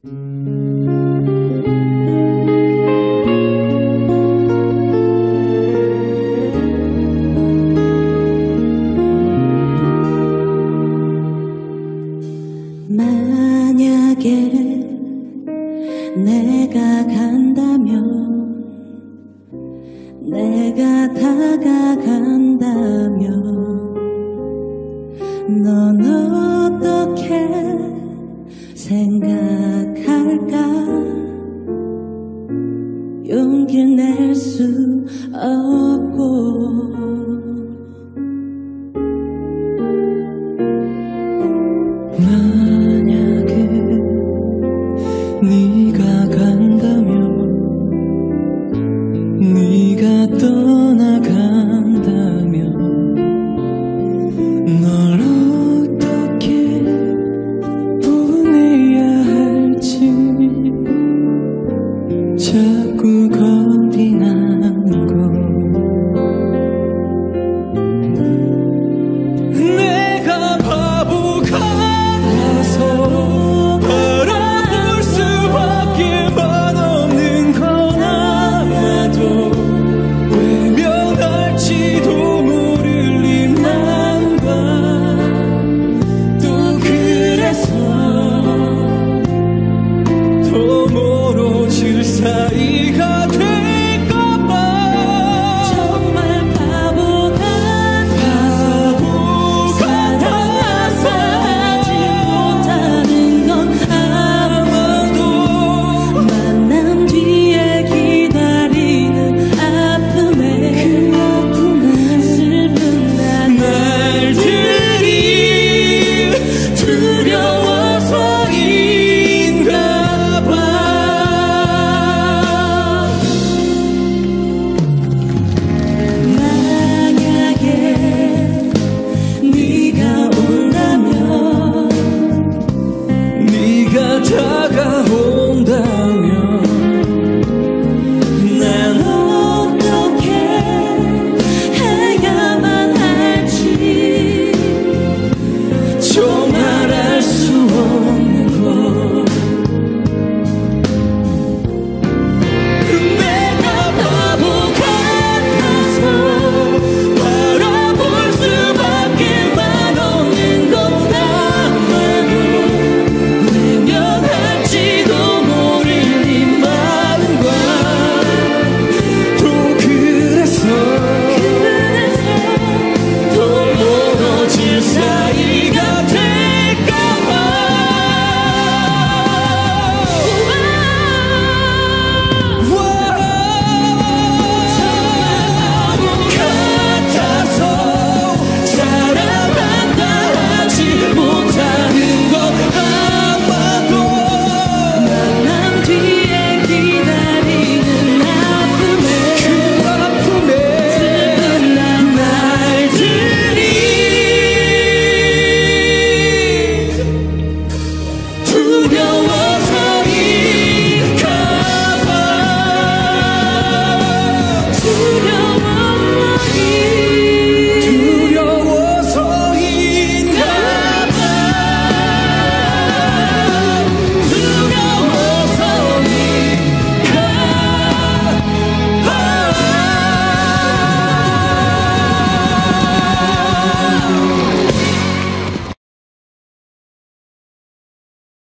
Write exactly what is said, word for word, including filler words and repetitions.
만약에 내가 간다면, 내가 다가간다면 넌 어떻게 생각할까? 용기 낼 수 없고 만약에 네가 간다면, 네가 떠나간다면 널 어떻게 보내야 할지 자꾸 겁이 나는 걸. 내가 바보 같아서 바라볼 수밖에만 없는 건 아마도 외면할지도 모를 이 마음과 또 그래서 더 멀어질 사이가 될까봐 정말 바보 같아서 하지 못하는 건 아마도 만남 뒤에 기다리는 아픔에 슬픈 날들이 두려워서인가봐. 만약에 네가 온다면, 네가 다가오